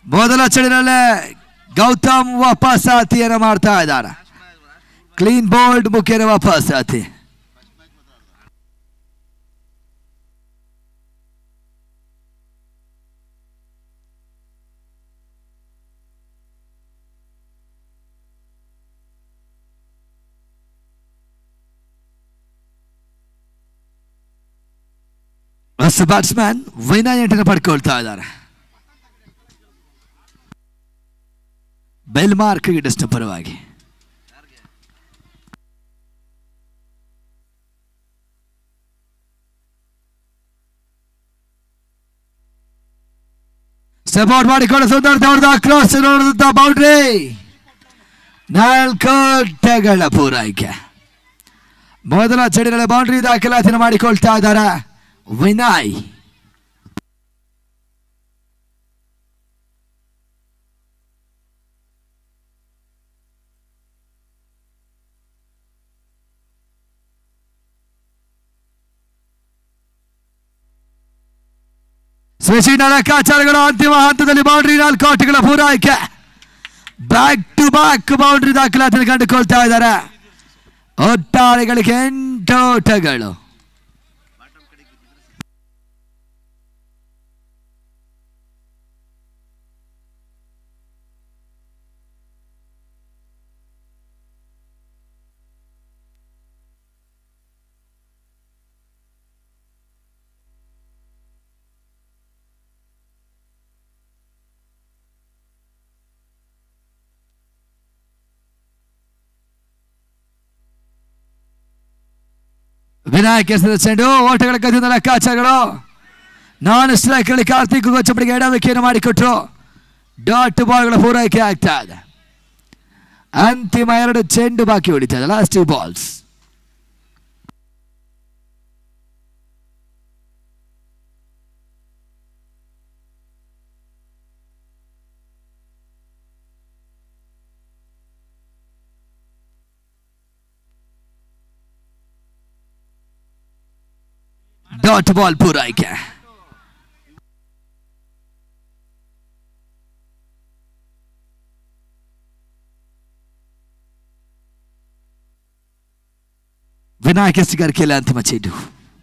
ಮೊದಲ ಚಡಿನಲ್ಲೇ ಗೌತಮ್ ವಾಪಸಾತಿಯನ್ನು ಮಾಡ್ತಾ ಇದ್ದಾರೆ. ಕ್ಲೀನ್ ಬೋಲ್ಡ್ ಮುಖ್ಯನ ವಾಪಸಾತಿ. ಹೊಸ ಬ್ಯಾಟ್ಸ್ಮನ್ ವಿನಯ್ ಎಂಟನ್ನು ಪಡ್ಕೊಳ್ತಾ ಇದ್ದಾರೆ. ಬೆಲ್ಮಾರ್ ಕ್ರಿಕೆಟರ್ಸ್ ಪರವಾಗಿ ಸಪೋರ್ಟ್ ಮಾಡಿಕೊಂಡು ಸುಂದರ್ ದೌಡ್ದ ಕ್ರಾಸ್ ನೋಡಿದ ಬೌಂಡ್ರಿ. 4 ಓಟಗಳ ಪೂರೈಕೆ. ಮೊದಲ ಚಡಿಗಳ ಬೌಂಡ್ರಿ ದಾಖಲಾತಿನ ಮಾಡಿಕೊಳ್ತಾ ಇದ್ದಾರೆ ವಿನಯ್. ಸ್ವಿಚಿನ ಲೆಕ್ಕಾಚಾರಗಳು ಅಂತಿಮ ಹಂತದಲ್ಲಿ ಬೌಂಡ್ರಿ 4 ಓಟಗಳ ಪೂರೈಕೆ. ಬ್ಯಾಕ್ ಟು ಬ್ಯಾಕ್ ಬೌಂಡ್ರಿ ದಾಖಲಾತಿ ಕಂಡುಕೊಳ್ತಾ ಇದ್ದಾರೆ. ಒಟ್ಟಾರೆಗಳಿಗೆ 8 ಓಟಗಳು. ವಿನಾಯಕ್ ಎಸೆದ ಚೆಂಡು ಓಟಗಳ ಗತಿಯಿಂದ ಲೆಕ್ಕಾಚಾರಗಳು. ನಾನ್ ಸ್ಟ್ರೈಕ್ ನಲ್ಲಿ ಕಾರ್ತಿಕ್ ಗೊಚ್ಚಪಡಿಗೆ ಎಡವಿಕೆಯನ್ನು ಮಾಡಿಕೊಟ್ರು. ಡಾಟ್ ಬಾಲ್ಗಳ ಪೂರೈಕೆ ಆಗ್ತಾ ಇದೆ. ಅಂತಿಮ 2 ಚೆಂಡು ಬಾಕಿ ಉಳಿತಾ ಇದೆ. Last 2 balls. ಡಾಟ್ ಬಾಲ್ ಪೂರೈಕೆ. ವಿನಾಯಕ್ ಎಸ್ಟಿಗರ್ ಕೇಳ ಅಂತಿಮ ಚೆಂಡು.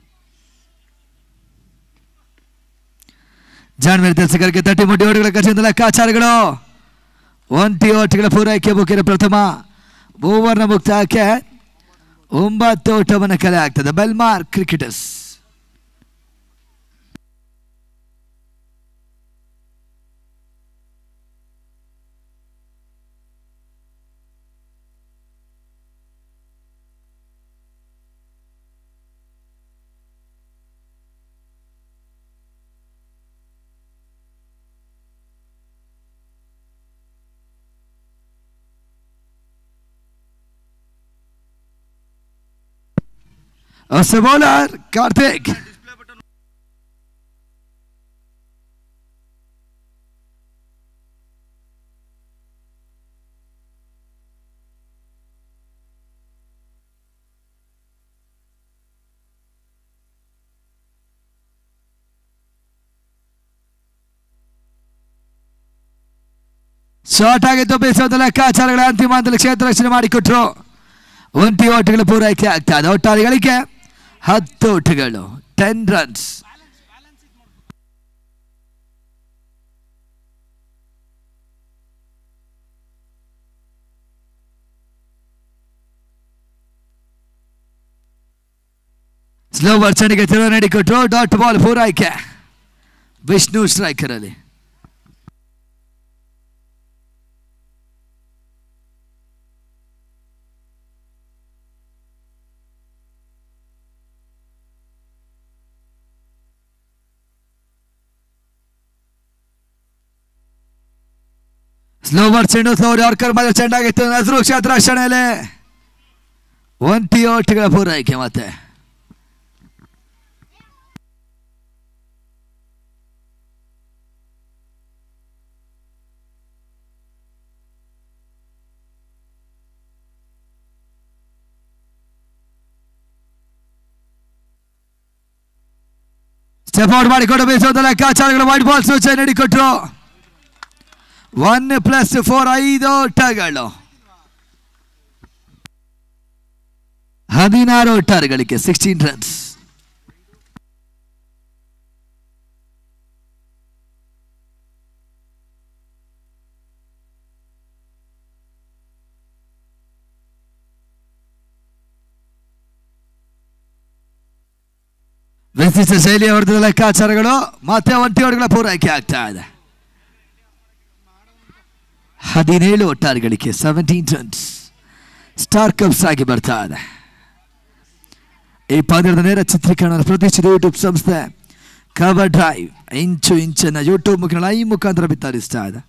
ಜಾನ್ವರಿ ದರ್ಶಕರಿಗೆ 30 ಮುಟ್ಟಿ ಓಟಗಳ ಖರ್ಚಿನಿಂದ ಲೆಕ್ಕಾಚಾರಗಳು. 1 ಓಟಗಳ ಪೂರೈಕೆ ಮುಖ್ಯನ ಪ್ರಥಮ ಓವರ್ನ ಮುಕ್ತಾಯಕ್ಕೆ 9 ಓಟವನ್ನು ಕಲೆ ಆಗ್ತದೆ ಬೆಲ್ಮಾರ್ ಕ್ರಿಕೆಟರ್ಸ್. ಹೊಸ ಬೌಲರ್ ಕಾರ್ತಿಕ್. ಶಾರ್ಟ್ ಆಗಿದ್ದು ಬೇಸದ ಲೆಕ್ಕಾಚಾರಗಳ ಅಂತಿಮ ಹಂತದಲ್ಲಿ ಕ್ಷೇತ್ರ ರಕ್ಷಣೆ ಮಾಡಿಕೊಟ್ರು. 1 ಓಟಗಳ ಪೂರೈಕೆ ಆಗ್ತಾ ಇದೆ. ಒಟ್ಟಾರೆಗಳಿಗೆ 10 ಓಟಗಳು 10 ರನ್ಸ್. ಸ್ಲೋವರ್ ಚೆಂಡಿಗೆ ತಿರುವು ನೀಡಿಕೊಟ್ರು. ಡಾಟ್ ಬಾಲ್ ಪೂರೈಕೆ ವಿಷ್ಣು ಸ್ಟ್ರೈಕರ್ ಅಲ್ಲಿ. ಸ್ಲೋವರ್ ಚೆಂಡು ಸ್ಲೋವರ್ ಯಾರ್ಕರ್ ಮೇಲೆ ಚೆಂಡಾಗಿತ್ತು. ನಜರು ಕ್ಷೇತ್ರ ರಕ್ಷಣೆಯಲ್ಲಿ 1 ಓಟಗಳ ಪೂರೈಕೆ. ಮತ್ತೆ ಸ್ಟೆಪ್ ಔಟ್ ಮಾಡಿಕೊಂಡು ಬೇಸೋದ ಲೆಕ್ಕಾಚಾರಗಳು. ವೈಟ್ ಬಾಲ್ ಸೂಚನೆ ನೀಡಿಕೊಟ್ರು. 1+4 5 ಓಟಗಳು. 16 ಓಟಗಳಿಗೆ 16 ರನ್ಸ್. ವಿಶಿಷ್ಟ ಶೈಲಿಯ ಹೊಡೆದ ಲೆಕ್ಕಾಚಾರಗಳು ಮತ್ತೆ 20 ಓಟಗಳ ಪೂರೈಕೆ ಆಗ್ತಾ ಇದೆ. 17 ಒಟ್ಟಾರೆಗಳಿಗೆ 17 ರನ್ಸ್ ಸ್ಟಾರ್ ಕಪ್ಸ್ ಆಗಿ ಬರ್ತಾ ಇದೆ. ಈ ಪಂದ್ಯದ ನೇರ ಚಿತ್ರೀಕರಣ ಪ್ರತಿಷ್ಠಿತ ಯೂಟ್ಯೂಬ್ ಸಂಸ್ಥೆ ಕವರ್ ಡ್ರೈವ್ ಇಂಚನ್ನ ಯೂಟ್ಯೂಬ್ ಮುಖಾಂತರ ಮುಖಾಂತರ ಬಿತ್ತರಿಸ್ತಾ ಇದೆ.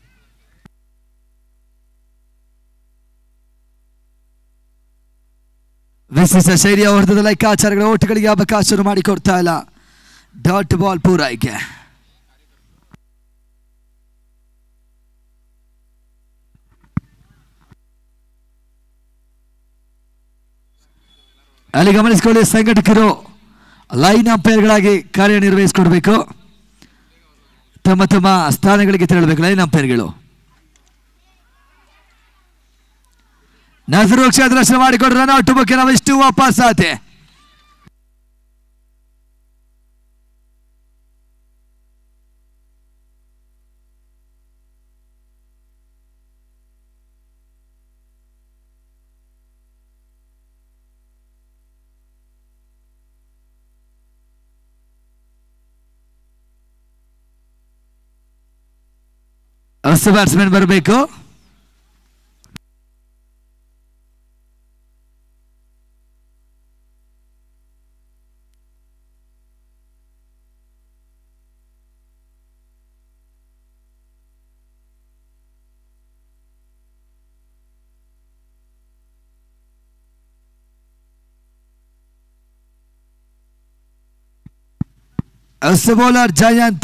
ವಿಶಿಷ್ಟ ಶೈಲಿಯ ಹೊಡೆದ ಲೆಕ್ಕಾಚಾರಗಳ ಓಟಗಳಿಗೆ ಅವಕಾಶ ಮಾಡಿಕೊಡ್ತಾ ಇಲ್ಲ. ಡಾಟ್ ಬಾಲ್ ಪೂರೈಕೆ. ಅಲ್ಲಿ ಗಮನಿಸಿಕೊಳ್ಳಿ, ಸಂಘಟಕರು ಲೈನ್ ಅಂಪೈರ್ಗಳಾಗಿ ಕಾರ್ಯನಿರ್ವಹಿಸಿಕೊಡ್ಬೇಕು. ತಮ್ಮ ತಮ್ಮ ಸ್ಥಾನಗಳಿಗೆ ತೆರಳಬೇಕು ಲೈನ್ ಅಂಪೈರ್ಗಳು. ನಜರು ಕ್ಷೇತ್ರ ಮಾಡಿಕೊಡ್ರೆ ರನ್ಔಟ್ ಬಗ್ಗೆ ನಾವು ಇಷ್ಟು ವಾಪಸ್ ಆತೆ. ಹೊಸ ಬ್ಯಾಟ್ಸ್ಮನ್ ಬರಬೇಕು. ಹೊಸ ಬೌಲರ್ ಜಯಂತ.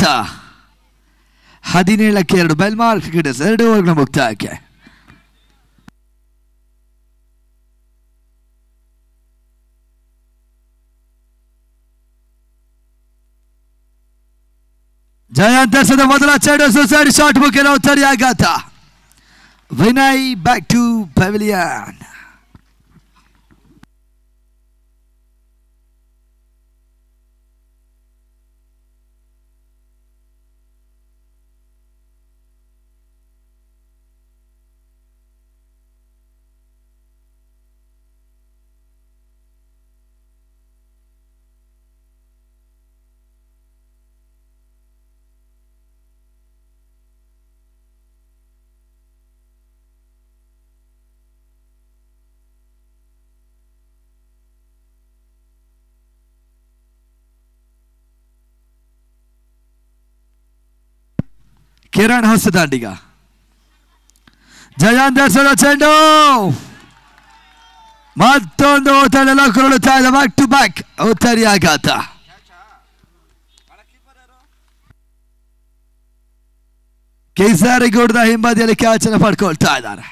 17ಕ್ಕೆ 2 ಬೆಲ್ಮಾರ್ ಕ್ರಿಕೆಟರ್ಸ್ 2 ಓವರ್ಗಳ ಮುಕ್ತಾಯಕ್ಕೆ. ಜಯಂತ ಸದ ಮೊದಲ ಸೈಡ್ ಶಾಟ್ ಮುಖೇನ ಉತ್ತರಿ ಆಘಾತ. Vinay back to pavilion. Kiran ಹೊಸದಾಂಡಿಗ. ಜಯಾಂದರ್ಸದ ಚೆಂಡು ಮತ್ತೊಂದು ಓಟನೆಲ್ಲ ಕುರುಳುತ್ತಾ ಇದೆ. ಬ್ಯಾಕ್ ಟು ಬ್ಯಾಕ್ ಉತ್ತರಿ ಆಘಾತ. ಕೇಸರಿಗೌಡದ ಹಿಂಬದಿಯಲ್ಲಿ ಕ್ಯಾಚ್ ಅನ್ನು ಪಡ್ಕೊಳ್ತಾ ಇದ್ದಾರೆ.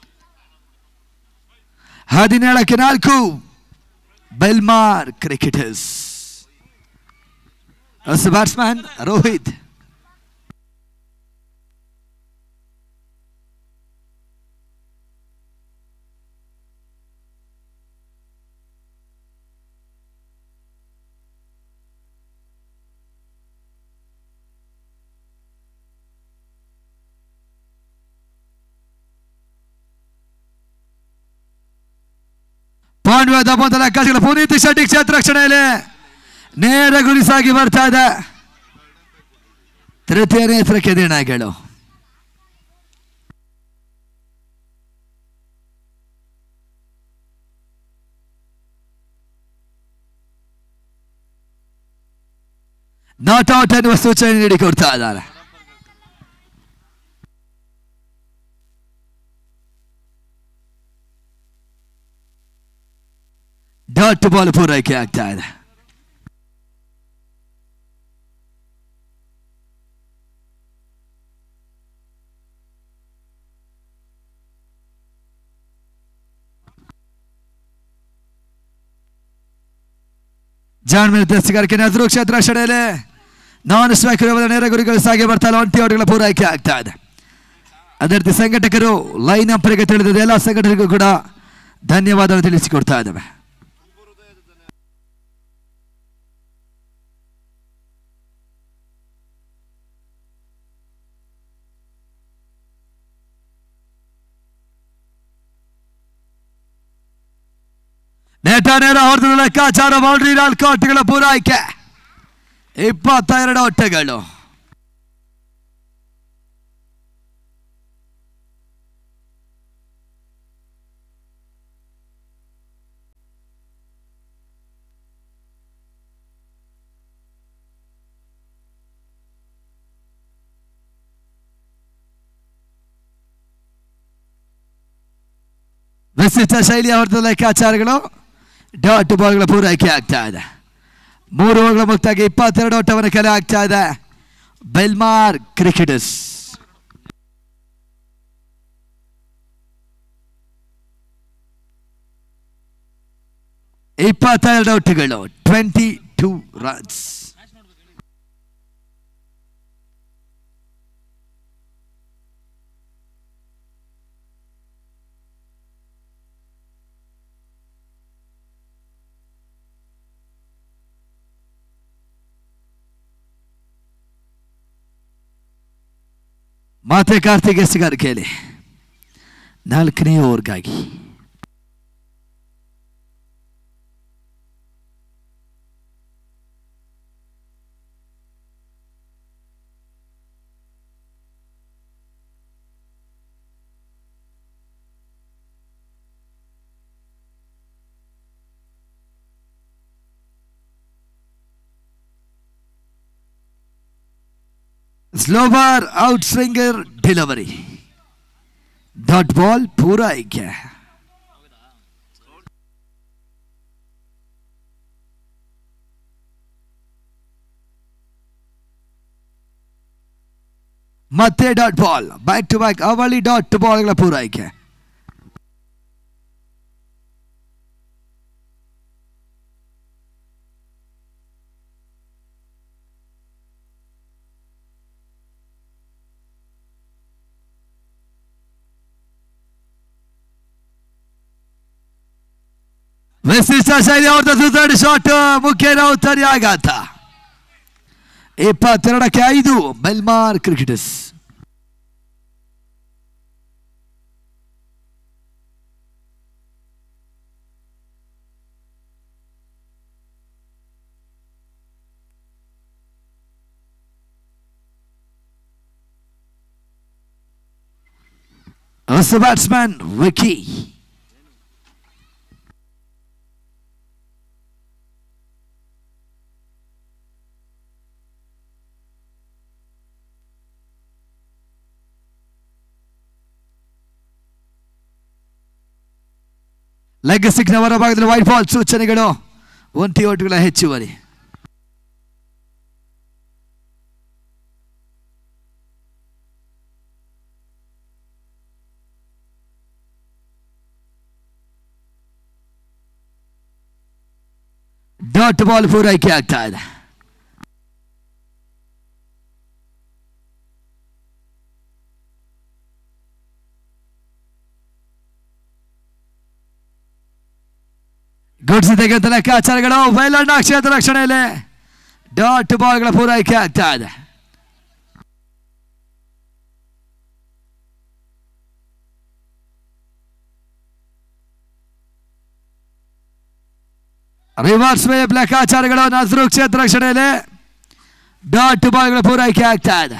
17ಕ್ಕೆ 4 ಬೆಲ್ಮಾರ್ ಕ್ರಿಕೆಟರ್ಸ್. ಹೊಸ ಬ್ಯಾಟ್ಸ್ಮನ್ ರೋಹಿತ್. ಪಾಂಡ್ಯದ ಮೊದಲ ಲೆಕ್ಕಾಚಾರ ಪುನೀತ್ ಶೆಟ್ಟಿ ಕ್ಷೇತ್ರ ರಕ್ಷಣೆಯಲ್ಲಿ ನೇರ ಗುರಿ ಸಾಗಿ ಬರ್ತಾ ಇದೆ. ತೃತೀಯ ನೇತ್ರಕ್ಕೆ ದಿನಗಳು. ನಾಟ್ ಔಟ್ ಎನ್ನುವ ಸೂಚನೆ ನೀಡಿಕೊಡ್ತಾ ಇದ್ದಾರೆ. ಡಾಟ್ ಬಾಲ್ ಪೂರೈಕೆ ಆಗ್ತಾ ಇದೆ. ಜಾನ್ ನಿರ್ದೇಶಕರಿಗೆ ನಜರು ಕ್ಷೇತ್ರ ರಕ್ಷಣೆಯಲ್ಲಿ ನಾನ್ ಸ್ಟ್ರೈಕರ್ ನೇರ ಗುರಿಗಳು ಸಾಗಿ ಬರ್ತಾ 20 ಓಟಗಳ ಪೂರೈಕೆ ಆಗ್ತಾ ಇದೆ. ಅದೇ ರೀತಿ ಸಂಘಟಕರು ಲೈನ್ ಅಂಪರಿಗೆ ತಿಳಿದ ಎಲ್ಲ ಸಂಘಟಕರಿಗೂ ಕೂಡ ಧನ್ಯವಾದ ತಿಳಿಸಿಕೊಡ್ತಾ ಇದ್ದಾವೆ. ನೇಟ ನೇರ ಹೊಡೆದ ಲೆಕ್ಕಾಚಾರ ಬೌಂಡ್ರಿ 4 ಓಟಗಳ ಪೂರೈಕೆ 22 ಓಟಗಳು. ವಿಶಿಷ್ಟ ಶೈಲಿಯ ಹೊಡೆದ ಲೆಕ್ಕಾಚಾರಗಳು ಡಾಟ್ ಬಾಲ್ಗಳ ಪೂರೈಕೆ ಆಗ್ತಾ ಇದೆ. 3 ಓವರ್ಗಳ ಮುಕ್ತಾಗಿ 22 ಓಟವನ್ನು ಕಲೆ ಆಗ್ತಾ ಇದೆ ಬೆಲ್ಮಾರ್ ಕ್ರಿಕೆಟರ್ಸ್. ಓಟಗಳು 22 ರನ್ಸ್. ಮಾತೆ ಕಾರ್ತಿಕ್ ಎಸ್ಗಾರಿಕೆಯಲ್ಲಿ 4ನೇ ಓವರ್ಗಾಗಿ slower out swinger delivery dot ball ಪೂರೈಕೆ. ಮತ್ತೆ dot ball back to back ಅವಳಿ ಡಾಟ್ ಬಾಲ್ಗಳ ಪೂರೈಕೆ. ವಿಶಿಷ್ಟ ಶೈಲಿ ಅವ್ರದ್ದು ಸುಧಾಡಿ ಶಾಟ್ ಮುಖ್ಯ ಉತ್ತರಿ ಆಘಾತ 22ಕ್ಕೆ 5 Belmar cricketers. Batsman Vicky leg ಸ್ಟಿಕ್ನ ಹೊರಭಾಗದಲ್ಲಿ ವೈಟ್ ಬಾಲ್ ಸೂಚನೆಗಳು 1 ಓಟಗಳ ಹೆಚ್ಚುವರಿ. ಡಾಟ್ ಬಾಲ್ ಪೂರೈಕೆ ಆಗ್ತಾ ಇದೆ. ಗುಡ್ಸಿದೆಗಂತ ಲೆಕ್ಕಾಚಾರಗಳು ಬಯಲಣ್ಣ ಕ್ಷೇತ್ರ ರಕ್ಷಣೆಯಲ್ಲಿ ಡಾಟ್ ಬಾಲ್ಗಳ ಪೂರೈಕೆ ಆಗ್ತಾ ಇದೆ. ರಿವರ್ಸ್ ವೇವ್ ಲೆಕ್ಕಾಚಾರಗಳು ನಜರು ಕ್ಷೇತ್ರ ರಕ್ಷಣೆಯಲ್ಲಿ ಡಾಟ್ ಬಾಲ್ಗಳ ಪೂರೈಕೆ ಆಗ್ತಾ ಇದೆ.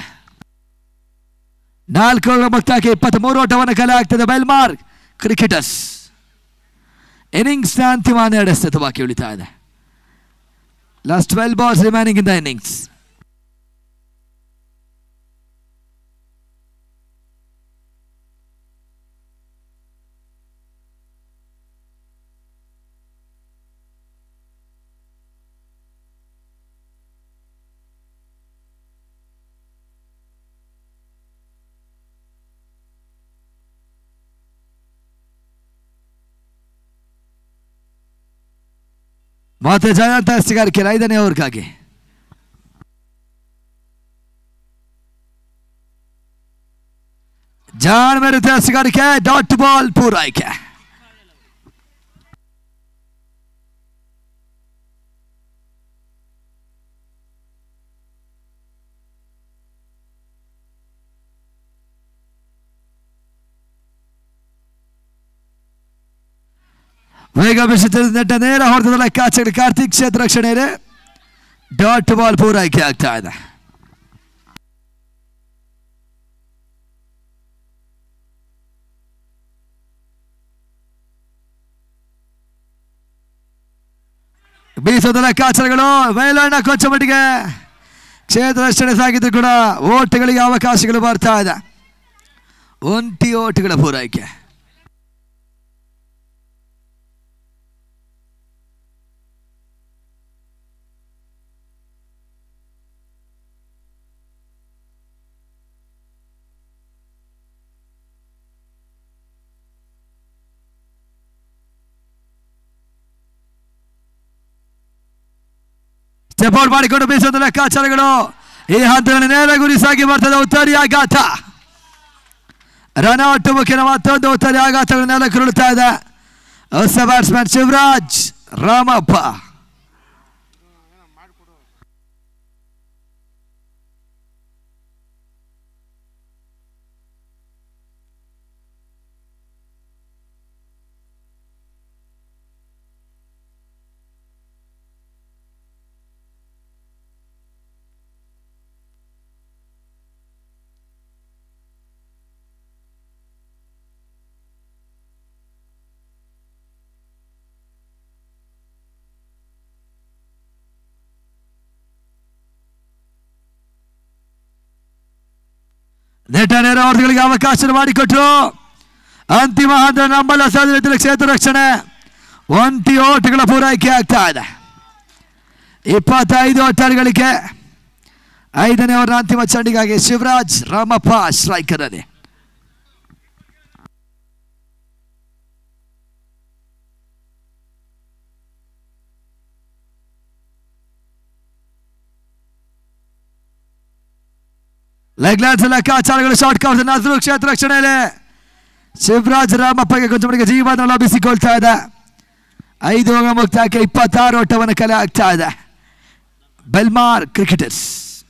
4 ಓವರ್ ಮುಕ್ತಾಗಿ 23 ಓಟವನ್ನು ಕಲೆ ಆಗ್ತದೆ ಬೆಲ್ಮಾರ್ ಕ್ರಿಕೆಟರ್ಸ್. ಇನ್ನಿಂಗ್ಸ್ ಅಂತಿಮ 12 ಎಸೆತವಾಗಿ ಉಳಿತಾ ಇದೆ. Last 12 balls remaining in the innings. ಮತ್ತೆ ಜಯಂತ ಎಸ್ಗಾರಿಕೆ 5ನೇ ಓವರ್ಗಾಗಿ ಜಾನ್ ಮೇರೆ ಹಸುಗಾರಿಕೆ ಡಾಟ್ ಬಾಲ್ ಪೂರೈಕೆ. ವೇಗ ನೆಟ್ಟ ನೇರ ಹೊಡೆದ ಲೆಕ್ಕಾಚಾರ ಕಾರ್ತಿಕ್ ಕ್ಷೇತ್ರ ರಕ್ಷಣೆ ಇದೆ. ಡಾಟ್ ಬಾಲ್ ಪೂರೈಕೆ ಆಗ್ತಾ ಇದೆ. ಬೀಸೋದ ಲೆಕ್ಕಾಚಾರಗಳು ಮೇಲಣ್ಣ ಕೊಂಚ ಮಟ್ಟಿಗೆ ಕ್ಷೇತ್ರ ರಕ್ಷಣೆ ಸಾಗಿದ್ರು ಕೂಡ ಓಟುಗಳಿಗೆ ಅವಕಾಶಗಳು ಬರ್ತಾ ಇದೆ. ಒಂಟಿ ಓಟುಗಳ ಪೂರೈಕೆ. ಸ್ಟೆಪ್ ಮಾಡಿಕೊಂಡು ಬೀಸೋದು ಲೆಕ್ಕಾಚಾರಗಳು ಈ ಹಂತದಲ್ಲಿ ನೇರ ಗುರಿ ಸಾಗಿ ಬರ್ತದೆ. ಉತ್ತರಿ ಆಘಾತ ರನೌಟ್ ಮುಖಿನ ಮತ್ತೊಂದು ಉತ್ತರಿ ಆಘಾತಗಳು ನೆಲ ಕುರುಳುತ್ತಾ ಇದೆ. ಹೊಸ ಬ್ಯಾಟ್ಸ್ಮನ್ ಶಿವರಾಜ್ ರಾಮಪ್ಪ. ನೆಟ್ಟ ನೇರ ಹೊಡೆಗಳಿಗೆ ಅವಕಾಶ ಮಾಡಿಕೊಟ್ರು. ಅಂತಿಮ ಹಂತ ನಂಬಲ ಸಾಧ್ಯತೆ ಕ್ಷೇತ್ರ ರಕ್ಷಣೆ. ಒಂಟಿ ಓಟುಗಳ ಪೂರೈಕೆ ಆಗ್ತಾ ಇದೆ. 25 ಓಟಗಳಿಗೆ 5ನೇ ಓವರ್ನ ಅಂತಿಮ ಚಂಡಿಗಾಗಿ ಶಿವರಾಜ್ ರಾಮಪ್ಪ ಸ್ಟ್ರೈಕರ್ ಅಲ್ಲಿ. ಲೆಗ್ ಲ್ಯಾನ್ಸ್ ಲೆಕ್ಕಾಚಾರಗಳು ಶಾರ್ಟ್ ಕವರ್ ನಜರು ಕ್ಷೇತ್ರ ರಕ್ಷಣೆಯಲ್ಲಿ ಶಿವರಾಜ್ ರಾಮಪ್ಪಗೆ ಕೊಂಚ ಮಟ್ಟಿಗೆ ಜೀವನ ಲಭಿಸಿಕೊಳ್ತಾ ಇದೆ. 5 ಓವರ್ ಮುಕ್ತಾಯಕ್ಕೆ 26 ಓಟವನ್ನು ಕಲೆ ಆಗ್ತಾ ಇದೆ. ಬೆಲ್ಮಾರ್ ಕ್ರಿಕೆಟರ್ಸ್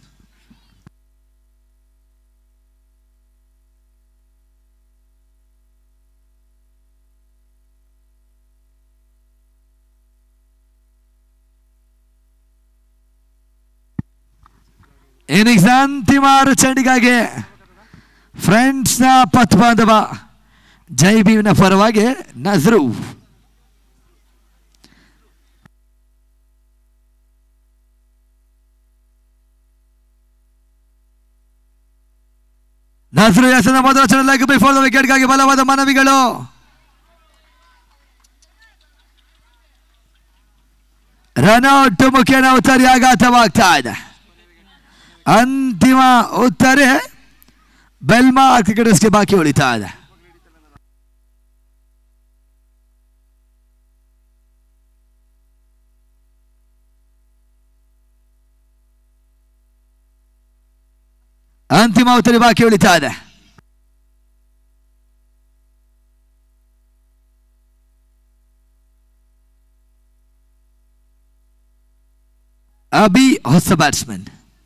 ಇನ್ನಿಂಗ್ಸ್ ಅಂತಿಮ ಚೆಂಡಿಗಾಗಿ ಫ್ರೆಂಡ್ಸ್ನ ಪತ್ ಬಾಂಧವ ಜೈಬೀವ್ನ ಪರವಾಗಿ ನಜರು. ನಜರು ಎಸೆದ ಮೊದಲ ಚೆಂಡ ಬಿಫೋರ್ ದ ವಿಕೆಟ್ಗಾಗಿ ಬಲವಾದ ಮನವಿಗಳು. ರನ್ಔಟ್ ಮುಖೇನ ಉತ್ತರಿ ಆಘಾತವಾಗ್ತಾ ಇದೆ. ಅಂತಿಮ ಉತ್ತರ ಬೆಲ್ಮಾರ್ ಕ್ರಿಕೆಟರ್ಸ್ಗೆ ಬಾಕಿ ಉಳಿತಾ ಇದೆ. ಅಂತಿಮ ಉತ್ತರ ಬಾಕಿ ಉಳಿತಾ ಇದೆ. ಅಬಿ ಹೊಸ ಬ್ಯಾಟ್ಸ್ಮನ್.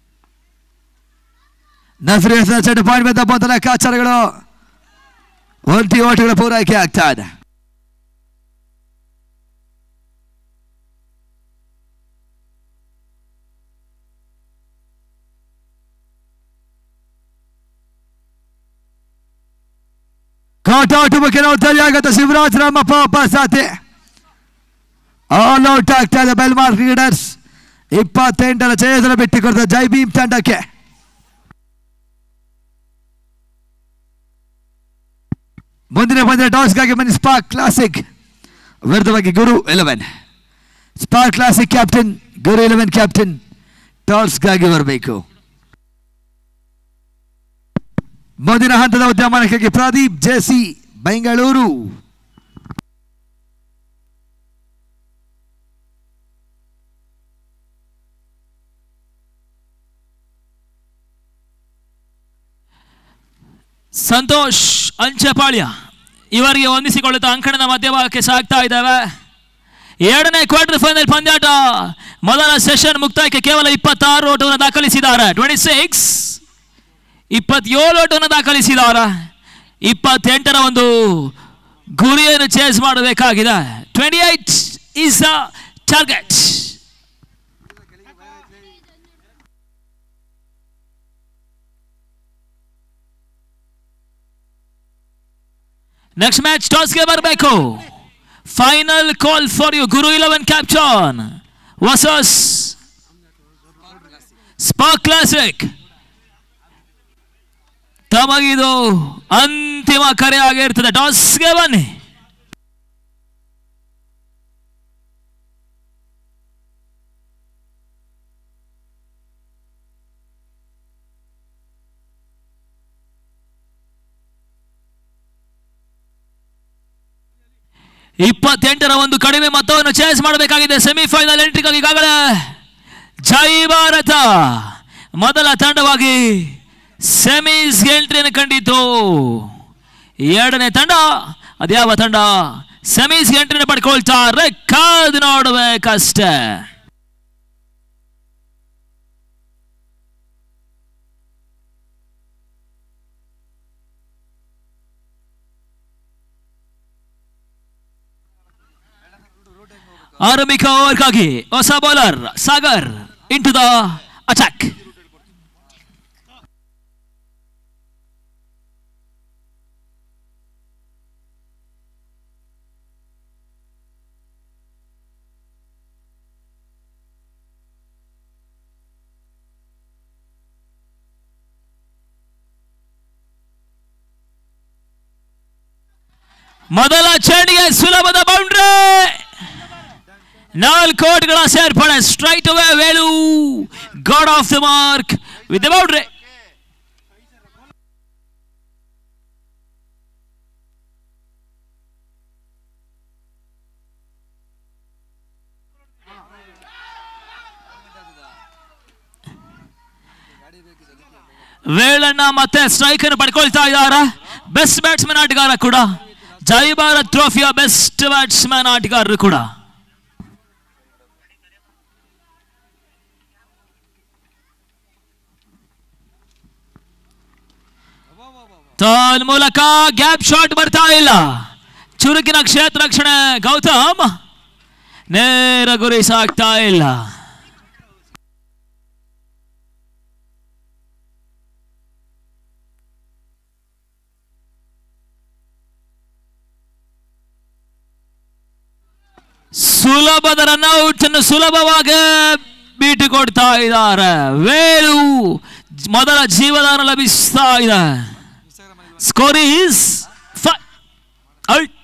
ನಜರು ಹೆಸರ ಚೆಂಡು ಪಾಯಿಂಟ್ ಬಂದ ಲೆಕ್ಕಾಚಾರಗಳು. ಒಂಟಿ ಓಟುಗಳ ಪೂರೈಕೆ ಆಗ್ತಾ ಇದೆ. ಕೌಟೌಟ್ ಮುಖೇನ ಉತ್ತರಿ ಆಗತ್ತೆ. ಶಿವರಾಜ್ ರಾಮಪ್ಪ ವಾಪಸ್ಸಾತಿ ಆಲ್ ಔಟ್ ಆಗ್ತಾ ಇದೆ. ಬೆಲ್ಮಾರ್ ಕ್ರಿಕೆಟರ್ಸ್ 28ರ ಜಯದ ಬಿಟ್ಟುಕೊಡ್ತಾರೆ ಜೈ ಭೀಮ್ ತಂಡಕ್ಕೆ. ಮುಂದಿನ ಪಂದ್ಯ ಟಾಸ್ಗಾಗಿ ಬನ್ನಿ. ಸ್ಪಾರ್ಕ್ ಕ್ಲಾಸಿಕ್ ವಿರುದ್ಧವಾಗಿ Guru 11. Spark classic captain Guru 11 captain ಟಾಸ್ಗಾಗಿ ಬರಬೇಕು. ಮುಂದಿನ ಹಂತದ ಉದ್ಯಮಕ್ಕಾಗಿ ಪ್ರದೀಪ್ ಜೆಸಿ ಬೆಂಗಳೂರು. ಸಂತೋಷ್ ಅಂಚೆಪಾಳ್ಯ ಇವರಿಗೆ ಹೊಂದಿಸಿಕೊಳ್ಳುತ್ತಾ ಅಂಕಣದ ಮಧ್ಯಭಾಗಕ್ಕೆ ಸಾಗ್ತಾ ಇದ್ದಾವೆ. ಎರಡನೇ ಕ್ವಾರ್ಟರ್ ಫೈನಲ್ ಪಂದ್ಯಾಟ ಮೊದಲ ಸೆಷನ್ ಮುಕ್ತಾಯಕ್ಕೆ ಕೇವಲ 26 ಓಟವನ್ನು ದಾಖಲಿಸಿದ್ದಾರೆ. 27 ಓಟವನ್ನು ದಾಖಲಿಸಿದ್ದಾರೆ. 28ರ ಒಂದು ಗುರಿಯನ್ನು ಚೇಸ್ ಮಾಡಬೇಕಾಗಿದೆ. 28 is the target. Next match ಟಾಸ್ಗೆ ಬರಬೇಕು. Final call for you. Guru 11 captain versus spark classic. ತಮಗಿದು ಅಂತಿಮ ಕರೆ ಆಗಿರ್ತದೆ. ಟಾಸ್ಗೆ ಬನ್ನಿ. ರ ಒಂದು ಕಡಿಮೆ ಮೊತ್ತವನ್ನು ಚೇಸ್ ಮಾಡಬೇಕಾಗಿದೆ. ಸೆಮಿಫೈನಲ್ ಎಂಟ್ರಿಗಾಗಿ ಈಗಾಗಲೇ ಜೈ ಭಾರತ ಮೊದಲ ತಂಡವಾಗಿ ಸೆಮೀಸ್ ಎಂಟ್ರಿಯನ್ನು ಕಂಡಿತು. ಎರಡನೇ ತಂಡ ಅದ್ಯಾವ ತಂಡ ಸೆಮೀಸ್ ಎಂಟ್ರಿಯನ್ನು ಪಡ್ಕೊಳ್ತಾರೆ ಕಾದು ನೋಡಬೇಕಷ್ಟೇ. ಆರಂಭಿಕ ಓವರ್ಗಾಗಿ ಹೊಸ bowler Sagar into the attack. ಮೊದಲ ಚೆಂಡಿಗೆ ಸುಲಭದ ಬೌಂಡ್ರಿ. 4 ಓಟಗಳ ಸೇರ್ಪಡೆ. Straight away Velu got off the mark with the boundary. ವೇಳಣ್ಣ ಮತ್ತೆ ಸ್ಟ್ರೈಕ್ ಅನ್ನು ಪಡ್ಕೊಳ್ತಾ ಇದ್ದಾರೆ. ಬೆಸ್ಟ್ ಬ್ಯಾಟ್ಸ್ಮನ್ ಆಟಗಾರ ಕೂಡ. ಜೈ ಭಾರತ್ ಟ್ರೋಫಿಯ ಬೆಸ್ಟ್ ಬ್ಯಾಟ್ಸ್ಮನ್ ಆಟಗಾರರು ಕೂಡ. ಮೂಲಕ ಗ್ಯಾಪ್ ಶಾಟ್ ಬರ್ತಾ ಇಲ್ಲ. ಚುರುಕಿನ ಕ್ಷೇತ್ರ ರಕ್ಷಣೆ ಗೌತಮ್. ನೇರ ಗುರಿ ಸಾಗ್ತಾ ಇಲ್ಲ. ಸುಲಭದ ರನ್ಔಟ್ ಅನ್ನು ಸುಲಭವಾಗಿ ಬಿಟ್ಟುಕೊಡ್ತಾ ಇದ್ದಾರೆ. ವೇಲು ಮೊದಲ ಜೀವದಾನ ಲಭಿಸ್ತಾ ಇದೆ. Score is 5 out.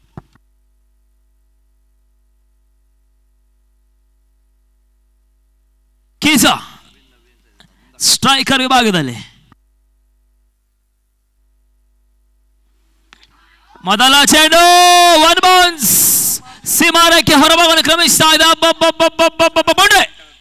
ಕೀಸಾ ಸ್ಟ್ರೈಕರ್ ವಿಭಾಗದಲ್ಲಿ ಮೊದಲ ಚೆಂಡು 1 ಬೌನ್ಸ್. ಸೀಮಾರಕ್ಕೆ ಹೊರಭಾಗವನ್ನು ಕ್ರಮಿಸ್ತಾ ಇದೆ. Boundary.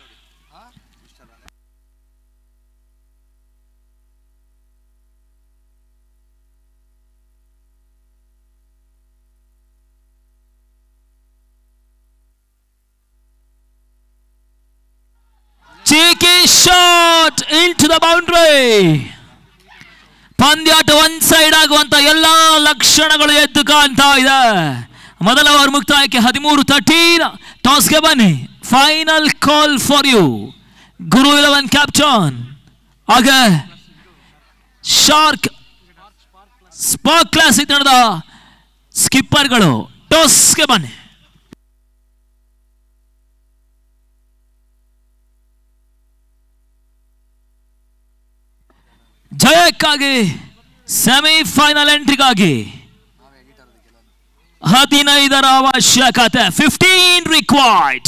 cheeky shot into the boundary. ಪಂದ್ಯಾಟ ಒನ್ ಸೈಡ್ ಆಗುವಂತ ಎಲ್ಲಾ ಲಕ್ಷಣಗಳು ಎದ್ದು ಕಾಣ್ತಾ ಇದೆ. ಮೊದಲ ಓವರ್ ಮುಕ್ತಾಯಕ್ಕೆ 13-13. ಟಾಸ್ಗೆ ಬನ್ನಿ. Final call for you. Guru 11 captain ಆಗ ಶಾರ್ಕ್ ಸ್ಪಾರ್ಕ್ ಕ್ಲಾಸಿಕ್ ತಂಡದ ಸ್ಕಿಪ್ಪರ್ಗಳು ಟಾಸ್ಗೆ ಬನ್ನಿ. ಜಯಕ್ಕಾಗಿ ಸೆಮಿಫೈನಲ್ ಎಂಟ್ರಿಗಾಗಿ 15 ಅವಶ್ಯಕತೆ. 15 ರಿಕ್ವೈರ್ಡ್.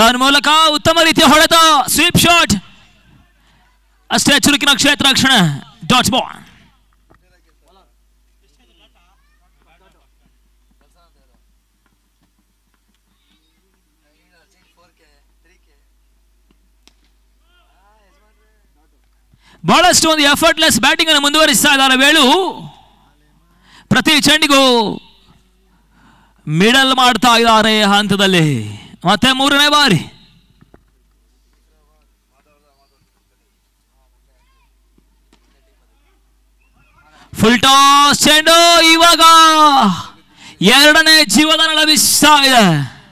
ತನ್ಮೂಲಕ ಉತ್ತಮ ರೀತಿಯ ಹೊಡೆತ, ಸ್ವೀಪ್ ಶಾಟ್, ಅಷ್ಟೇ ಚುರುಕಿನ ಕ್ಷೇತ್ರ ರಕ್ಷಣೆ, ಡಾಟ್ ಬಾಲ್. ಬಹಳಷ್ಟು ಒಂದು ಎಫರ್ಟ್ಲೆಸ್ ಬ್ಯಾಟಿಂಗ್ ಅನ್ನು ಮುಂದುವರಿಸ್ತಾ ಇದ್ದಾರೆ ವೇಳು. ಪ್ರತಿ ಚೆಂಡಿಗೂ ಮಿಡಲ್ ಮಾಡ್ತಾ ಇದ್ದಾರೆ ಹಂತದಲ್ಲಿ. ಮತ್ತೆ ಮೂರನೇ ಬಾರಿ ಫುಲ್ ಟಾಸ್ ಚೆಂಡು. ಇವಾಗ ಎರಡನೇ ಜೀವದಾನ ಲಭಿಸ್ತಾ ಇದೆ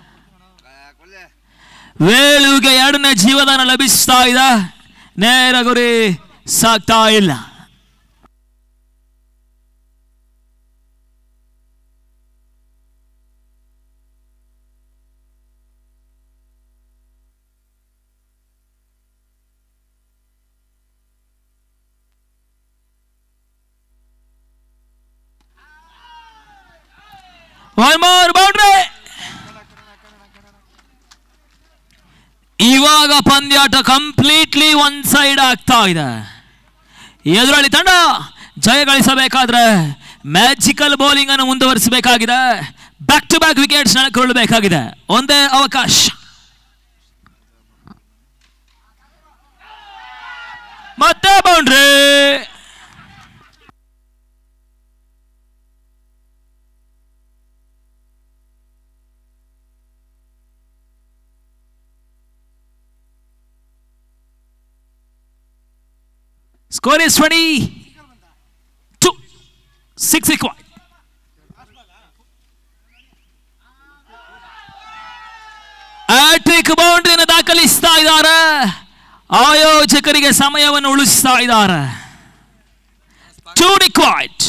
ವೇಳುಗೆ, ಎರಡನೇ ಜೀವದಾನ ಲಭಿಸ್ತಾ ಇದೆ. ನೇರ ಗುರಿ ಸಾಕ್ತಾ ಇಲ್ಲ. One more boundary. ಇವಾಗ ಪಂದ್ಯಾಟ ಕಂಪ್ಲೀಟ್ಲಿ ಒನ್ ಸೈಡ್ ಆಗ್ತಾ ಇದೆ. ಎದುರಾಳಿ ತಂಡ ಜಯ ಗಳಿಸಬೇಕಾದ್ರೆ ಮ್ಯಾಜಿಕಲ್ ಬೌಲಿಂಗ್ ಅನ್ನು ಮುಂದುವರಿಸಬೇಕಾಗಿದೆ. ಬ್ಯಾಕ್ ಟು ಬ್ಯಾಕ್ ವಿಕೆಟ್ಸ್ ನೆಲಕೊಳ್ಳಬೇಕಾಗಿದೆ. ಒಂದೇ ಅವಕಾಶ. ಮತ್ತೆ boundary. Score is 22. 6 required. Hattrick ಬೌಂಡ್ರಿಯನ್ನು ದಾಖಲಿಸ್ತಾ ಇದ್ದಾರೆ. ಆಯೋಜಕರಿಗೆ ಸಮಯವನ್ನು ಉಳಿಸ್ತಾ ಇದ್ದಾರೆ. 2 required.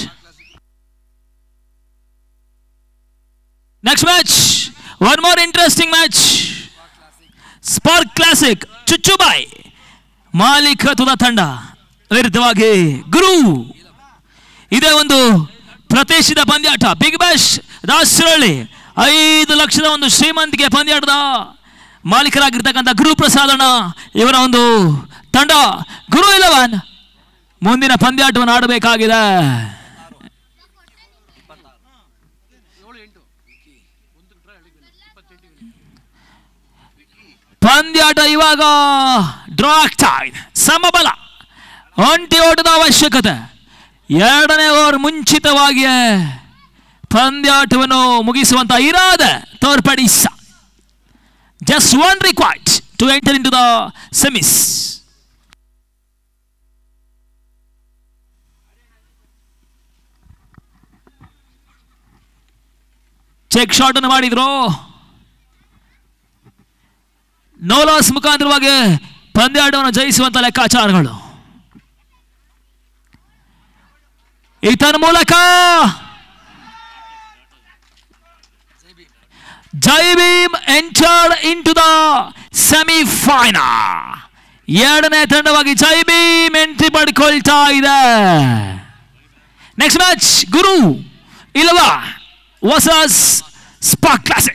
Next match. One more interesting match. Spark Classic. ಚುಚ್ಚುಬಾಯ್ ಮಾಲೀಕತ್ವದ ತಂಡ ವಿರುದ್ಧವಾಗಿ ಗುರು. ಇದೇ ಒಂದು ಪ್ರತಿಷ್ಠಿತ ಪಂದ್ಯಾಟ. ಬಿಗ್ ಬ್ಯಾಶ್ ದಾಸರಳ್ಳಿ 5 ಲಕ್ಷದ ಒಂದು ಶ್ರೀಮಂತಿಕೆ ಪಂದ್ಯಾಟದ ಮಾಲೀಕರಾಗಿರ್ತಕ್ಕಂಥ ಗುರು ಪ್ರಸಾದಣ್ಣ ಇವರ ಒಂದು ತಂಡ ಗುರು 11 ಮುಂದಿನ ಪಂದ್ಯಾಟವನ್ನು ಆಡಬೇಕಾಗಿದೆ. ಪಂದ್ಯಾಟ ಇವಾಗ ಡ್ರಾ ಆಗ್ತಾ ಇದೆ. ಸಮಬಲ, ಒಂಟಿ ಓಟದ ಅವಶ್ಯಕತೆ. ಎರಡನೇ ಓವರ್ ಮುಂಚಿತವಾಗಿಯೇ ಪಂದ್ಯಾಟವನ್ನು ಮುಗಿಸುವಂತ ಇರಾದೆ ತೋರ್ಪಡಿಸ. Just 1 required to enter into the semis. Check shot ಅನ್ನು ಮಾಡಿದ್ರು. ನೋಲಾಸ್ ಮುಖಾಂತರವಾಗಿ ಪಂದ್ಯಾಟವನ್ನು ಜಯಿಸುವಂತ ಲೆಕ್ಕಾಚಾರಗಳು. ಇದರ ಮೂಲಕ Jai Bhim entered into the semifinal. ಎರಡನೇ ತಂಡವಾಗಿ ಜೈ ಭೀಮ್ ಎಂಟ್ರಿ ಪಡ್ಕೊಳ್ತಾ ಇದೆ. Next match Guru 11 versus spark classic.